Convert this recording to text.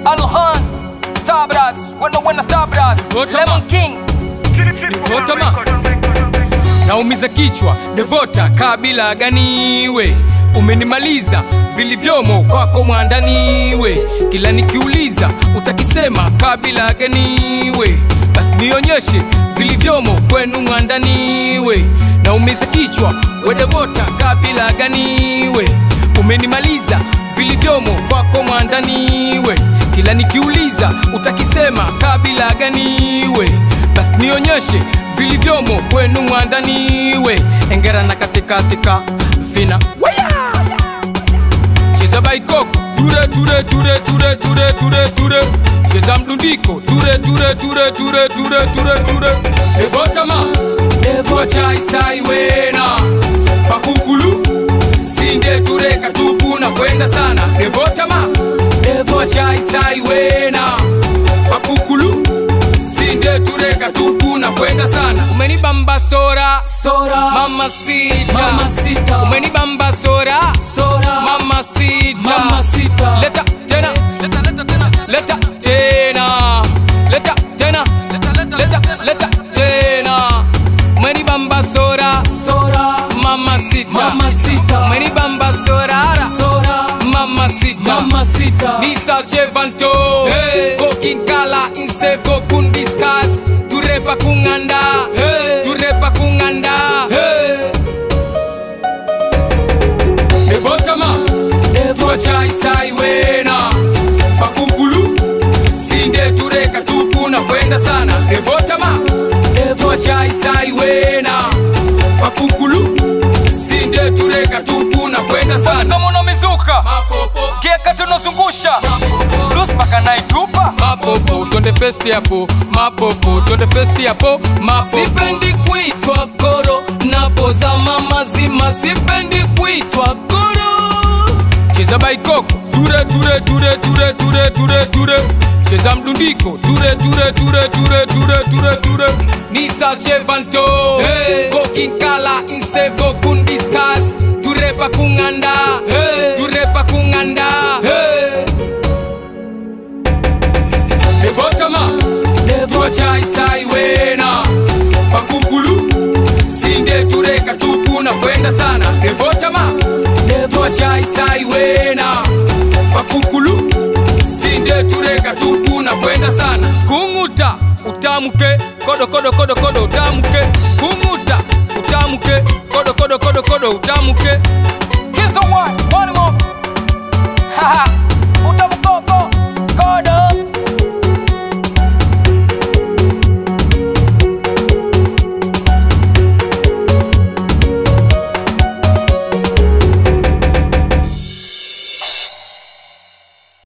Alhan, Star Brothers, when Star Brothers, Lemon King, Devota ma naumiza kichwa, Devota kabila ganiwe. Umenimaliza vilivyomo kwako mwandaniwe. Kila nikiuliza utakisema kabila ganiwe. Basi nionyeshe vilivyomo kwenu mwandaniwe. Naumiza kichwa, we Devota kabila ganiwe. Umenimaliza vilivyomo kwako mwandaniwe. Kila nikiuliza utakisema kabila ganiwe. Basi nionyeshe vilivyomo kwenu mwandaniwe. Engera na katika vina waya cheza baikoko ture ture ture ture ture ture ture cheza mdundiko ture ture ture ture ture ture ture Devota ma Devota isai wena fakukulu sinde ture katupu na kwenda sana. Devota ma Devota isai wena fakukulu sinde ture katupu na kwenda sana. Umenibamba sora Sora, mama sita umenibamba sora mama sita Mama Sita, leta tena leta tena leta tena leta tena umenibamba sora mama sita umenibamba sora mama sita Nisa chevanto Vokin kala inse vokun discuss Turepa kunganda Devota ma Devota isai wena fakukulu sinde tureka tupu na kwenda sana. Devota ma Devota isai wena fakukulu sinde tureka tupu na kwenda sana. kama unamizuka Mapopo Geka tunazungusha Luspaka naitupa mapopo twende festi hapo, mapopo twende festi hapo, mapopo. Sipendi kuitwa koro napoza mama zima. Sipendi kuitwa koro. Cheza baikoko ture ture ture ture ture ture ture cheza mdundiko ture ture ture ture ture ture ture Nisa chevanto Vokin kala inse vokun discuss Turepa kunganda Devota ma Devota isai wena fakukulu sinde tureka tupu na kwenda sana. Devota ma Devota isai wena fakukulu sinde tureka tupu na kwenda sana. Kunguta utamuke kodo kodo kodo kodo utamuke. Kunguta utamuke kodo kodo kodo kodo utamuke. Here's the one